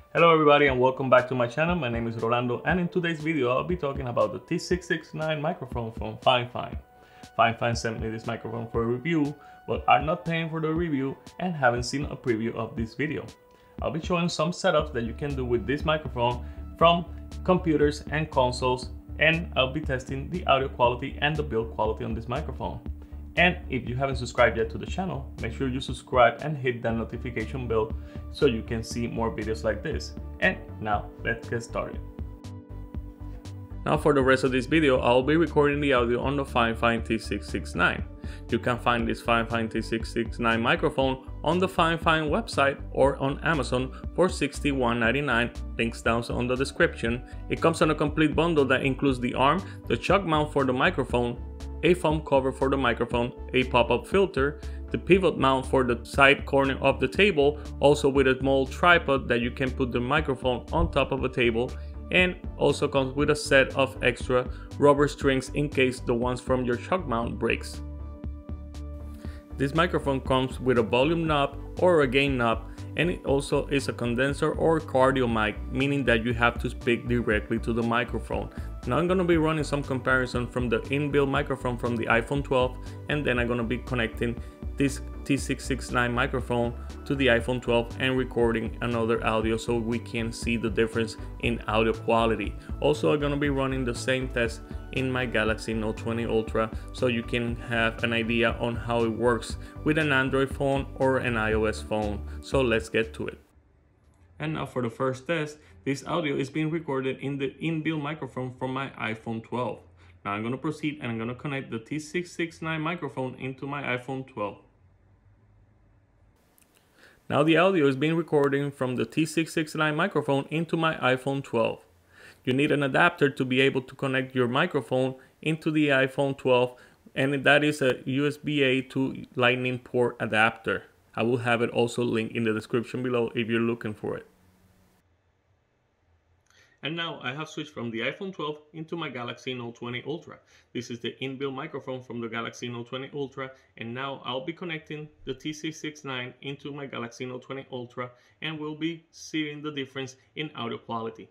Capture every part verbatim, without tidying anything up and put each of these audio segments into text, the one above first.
Hello everybody and welcome back to my channel. My name is Rolando and in today's video I'll be talking about the T six sixty-nine microphone from Fifine. Fifine sent me this microphone for a review, but are not paying for the review and haven't seen a preview of this video. I'll be showing some setups that you can do with this microphone from computers and consoles, and I'll be testing the audio quality and the build quality on this microphone. And if you haven't subscribed yet to the channel, make sure you subscribe and hit that notification bell so you can see more videos like this. And now let's get started. Now for the rest of this video, I'll be recording the audio on the Fifine T six sixty-nine. You can find this Fifine T six sixty-nine microphone on the Fifine website or on Amazon for sixty-one ninety-nine, links down on the description. It comes on a complete bundle that includes the arm, the chuck mount for the microphone, a foam cover for the microphone, a pop-up filter, the pivot mount for the side corner of the table, also with a small tripod that you can put the microphone on top of a table, and also comes with a set of extra rubber strings in case the ones from your chuck mount breaks. This microphone comes with a volume knob or a gain knob, and it also is a condenser or cardio mic, meaning that you have to speak directly to the microphone. Now I'm going to be running some comparison from the inbuilt microphone from the iPhone twelve, and then I'm going to be connecting this T six sixty-nine microphone to the iPhone twelve and recording another audio so we can see the difference in audio quality. Also, I'm going to be running the same test in my Galaxy Note twenty Ultra so you can have an idea on how it works with an Android phone or an iOS phone. So let's get to it. And now for the first test, this audio is being recorded in the inbuilt microphone from my iPhone twelve. Now I'm going to proceed and I'm going to connect the T six sixty-nine microphone into my iPhone twelve. Now the audio is being recorded from the T six sixty-nine microphone into my iPhone twelve. You need an adapter to be able to connect your microphone into the iPhone twelve, and that is a U S B A to Lightning port adapter. I will have it also linked in the description below if you're looking for it. And now I have switched from the iPhone twelve into my Galaxy Note twenty Ultra. This is the inbuilt microphone from the Galaxy Note twenty Ultra, and now I'll be connecting the T six sixty-nine into my Galaxy Note twenty Ultra, and we'll be seeing the difference in audio quality.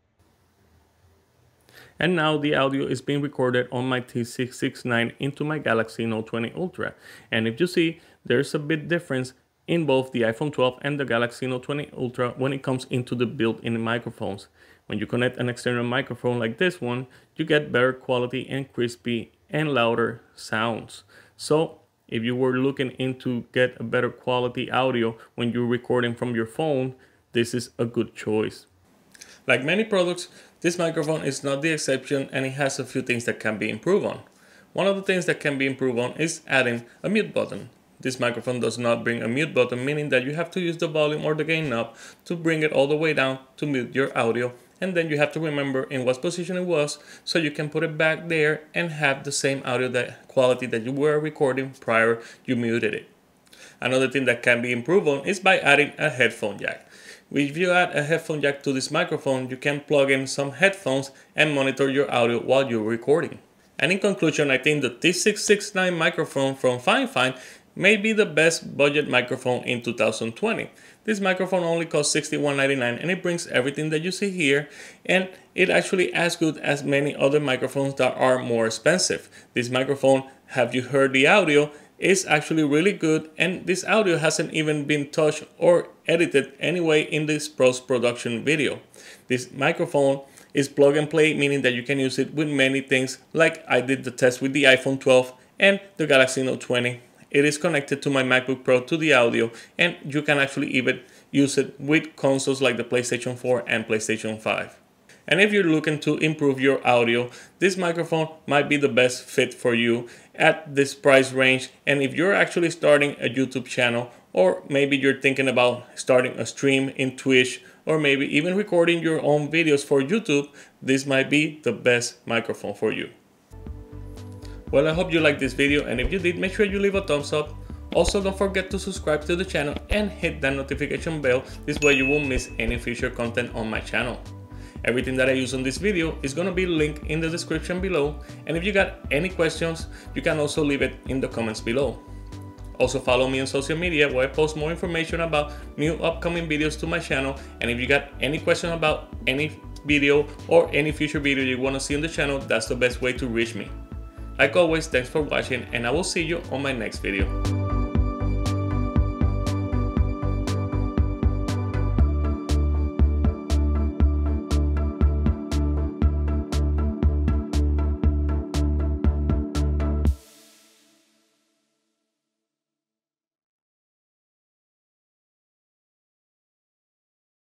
And now the audio is being recorded on my T six sixty-nine into my Galaxy Note twenty Ultra. And if you see, there's a bit difference in both the iPhone twelve and the Galaxy Note twenty Ultra when it comes into the built-in microphones. When you connect an external microphone like this one, you get better quality and crispy and louder sounds. So if you were looking into get a better quality audio when you're recording from your phone, this is a good choice. Like many products, this microphone is not the exception, and it has a few things that can be improved on. One of the things that can be improved on is adding a mute button. This microphone does not bring a mute button, meaning that you have to use the volume or the gain knob to bring it all the way down to mute your audio, and then you have to remember in what position it was so you can put it back there and have the same audio that quality that you were recording prior you muted it. Another thing that can be improved on is by adding a headphone jack. If you add a headphone jack to this microphone, you can plug in some headphones and monitor your audio while you're recording. And in conclusion, I think the T six sixty-nine microphone from Fifine may be the best budget microphone in two thousand twenty. This microphone only costs sixty-one ninety-nine, and it brings everything that you see here, and it actually as good as many other microphones that are more expensive. This microphone, have you heard the audio, is actually really good, and this audio hasn't even been touched or edited anyway in this post-production video. This microphone is plug and play, meaning that you can use it with many things, like I did the test with the iPhone twelve and the Galaxy Note twenty. It is connected to my MacBook Pro to the audio, and you can actually even use it with consoles like the PlayStation four and PlayStation five. And if you're looking to improve your audio, this microphone might be the best fit for you at this price range. And if you're actually starting a YouTube channel, or maybe you're thinking about starting a stream in Twitch, or maybe even recording your own videos for YouTube, this might be the best microphone for you. Well, I hope you liked this video, and if you did, make sure you leave a thumbs up. Also, don't forget to subscribe to the channel and hit that notification bell. This way you won't miss any future content on my channel. Everything that I use on this video is going to be linked in the description below, and if you got any questions, you can also leave it in the comments below. Also follow me on social media where I post more information about new upcoming videos to my channel. And if you got any question about any video or any future video you want to see on the channel, that's the best way to reach me. Like always, thanks for watching, and I will see you on my next video.